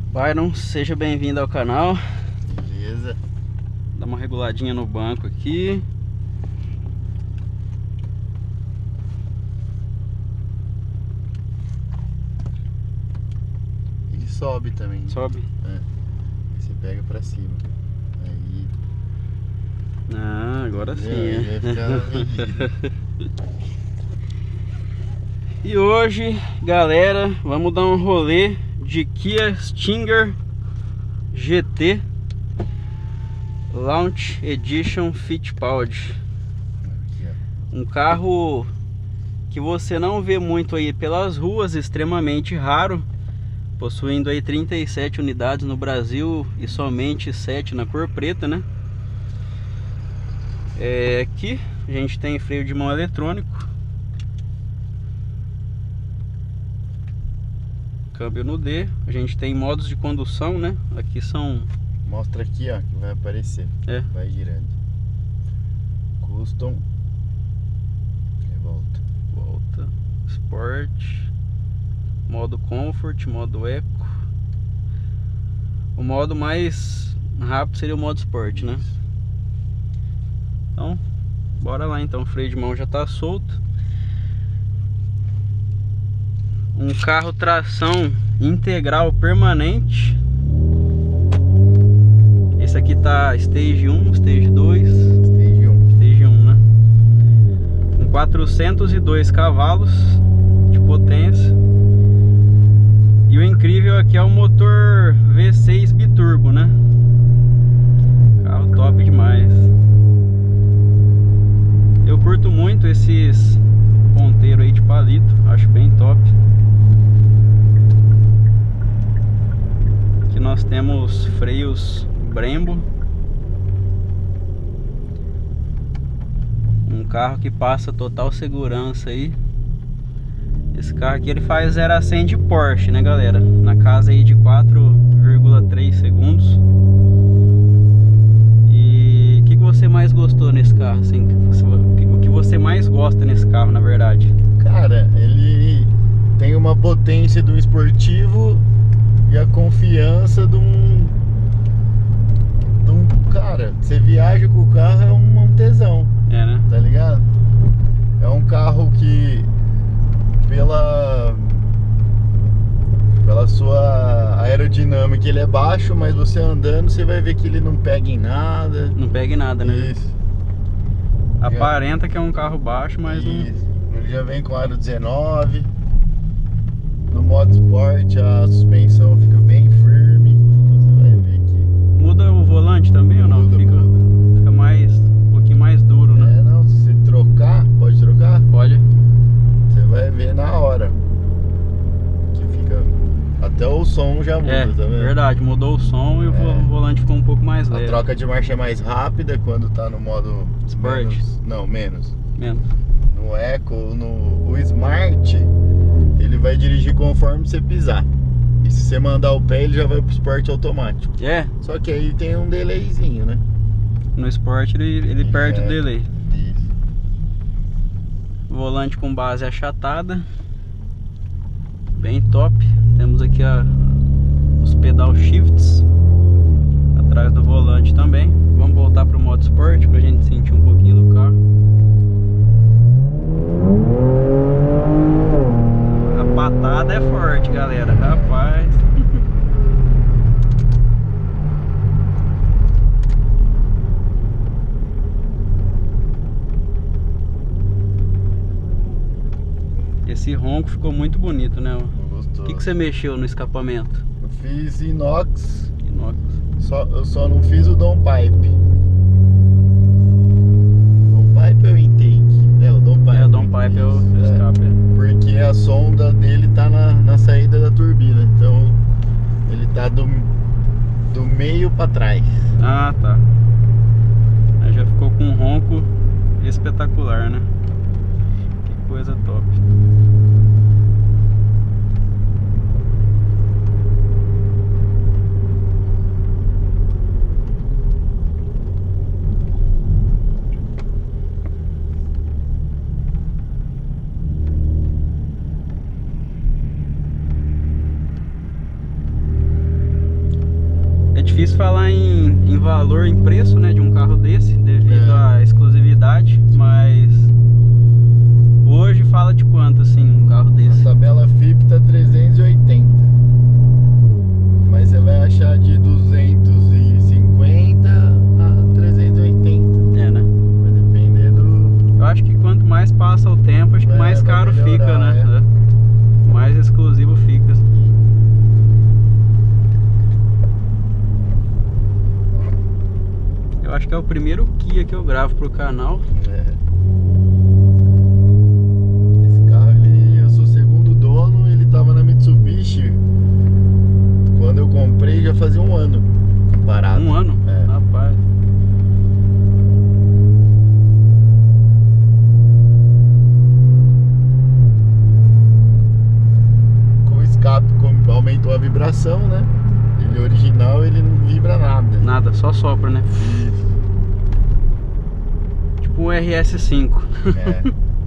Byron, seja bem-vindo ao canal. Beleza. Dá uma reguladinha no banco aqui. Ele sobe também. Sobe. É. Você pega pra cima. Aí. Ah, agora sim. Aí vai ficar na medida. E hoje, galera, vamos dar um rolê de Kia Stinger GT Launch Edition Fittipaldi. Um carro que você não vê muito aí pelas ruas, extremamente raro, possuindo aí 37 unidades no Brasil e somente 7 na cor preta, né? Aqui a gente tem freio de mão eletrônico, câmbio no D, a gente tem modos de condução, né? Aqui são... Mostra aqui, ó, que vai aparecer. Vai girando. Custom. E volta. Volta. Sport. Modo Comfort, modo Eco. O modo mais rápido seria o modo Sport, né? Então, bora lá então. O freio de mão já tá solto. Um carro tração integral permanente. Esse aqui tá Stage 1, Stage 2. Stage 1, né? Com 402 cavalos de potência. E o incrível aqui é o motor V6 biturbo, né? Carro top demais. Eu curto muito esses ponteiros aí de palito, acho bem top. Aqui nós temos freios Brembo. Um carro que passa total segurança aí. Esse carro aqui ele faz 0 a 100 de Porsche, né, galera? Na casa aí de 4,3 segundos. E o que você mais gostou nesse carro, assim? O que você mais gosta nesse carro, na verdade? Cara, ele tem uma potência do esportivo e a confiança de um cara, você viaja com o carro, é um tesão. Né? Tá ligado? É um carro que pela sua aerodinâmica ele é baixo, mas você andando você vai ver que ele não pega em nada. Não pega em nada, né? Isso. Aparenta que é um carro baixo, mas não... Ele já vem com aro 19. No modo Sport a suspensão fica bem firme. Você vai ver que muda o volante também ou não? Fica mais, um pouquinho mais duro, né? não, se você trocar, pode trocar? Pode. Você vai ver na hora que fica, até o som já muda, tá vendo? Verdade, mudou o som e o volante ficou um pouco mais leve. A troca de marcha é mais rápida quando tá no modo Sport. Menos. Menos. No Eco, o Smart, ele vai dirigir conforme você pisar. E se você mandar o pé, ele já vai pro Sport automático. Só que aí tem um delayzinho, né? No Sport ele perde o delay. Isso. Volante com base achatada. Bem top. Temos aqui os pedal shifts atrás do volante também. Vamos voltar pro modo Sport pra gente sentir um pouquinho do carro. A patada é forte, galera. Rapaz. Esse ronco ficou muito bonito, né? Gostou. O que você mexeu no escapamento? Eu fiz inox. Eu só não fiz o downpipe. Downpipe é o intake? O downpipe. O downpipe é o escape. Porque a sonda dele tá na saída da turbina. Então ele tá do meio pra trás. Ah, tá. Aí já ficou com um ronco espetacular, né? Que coisa top. difícil falar em valor, em preço, né, de um carro desse, devido à exclusividade, mas hoje fala de quanto, assim, um carro desse? A tabela FIP tá 380, mas você vai achar de 250 a 380. É, né? Vai depender do... Eu acho que quanto mais passa o tempo, acho que mais caro fica, né? Mais exclusivo fica. Eu acho que é o primeiro Kia que eu gravo pro canal. Esse carro, eu sou segundo dono, ele tava na Mitsubishi. Quando eu comprei já fazia um ano parado. Um ano? Rapaz. Com o escape, como aumentou a vibração, né? Ele original, ele não vibra nada. Nada, só sopra, né? Tipo um RS5. É.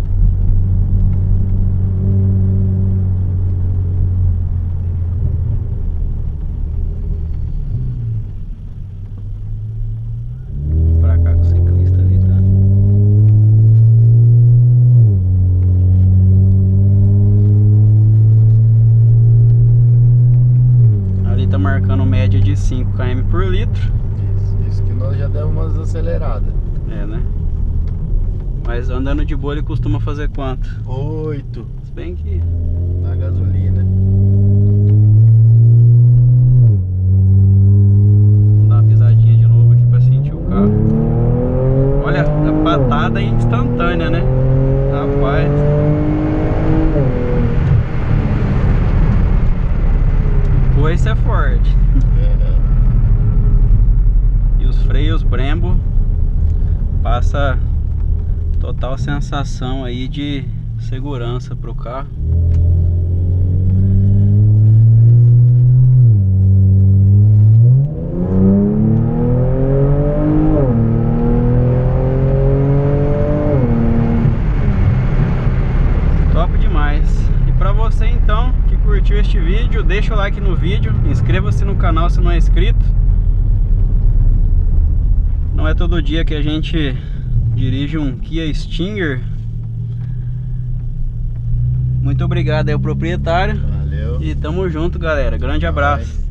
Pra cá com o ciclista ali, tá? Ali tá marcando média de 5 km por litro. Isso que nós já demos umas aceleradas. É, né? Mas andando de boa ele costuma fazer quanto? 8 Se bem que... na gasolina. Vou dar uma pisadinha de novo aqui pra sentir o carro. Olha, a patada é instantânea, né? Rapaz. Coice é forte. E os freios Brembo passa total sensação aí de segurança pro carro. Top demais. E pra você então que curtiu este vídeo, deixa o like no vídeo, inscreva-se no canal se não é inscrito. Não é todo dia que a gente dirige um Kia Stinger. Muito obrigado aí ao proprietário. Valeu. E tamo junto, galera. Grande abraço.